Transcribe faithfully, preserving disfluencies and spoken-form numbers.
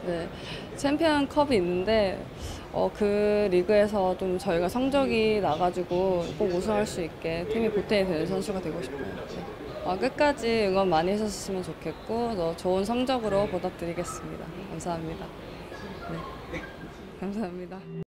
네, 챔피언컵이 있는데 어, 그 리그에서 좀 저희가 성적이 나가지고 꼭 우승할 수 있게 팀이 보탬이 되는 선수가 되고 싶어요. 네. 어, 끝까지 응원 많이 해주셨으면 좋겠고 더 좋은 성적으로 보답드리겠습니다. 감사합니다. 네, 감사합니다.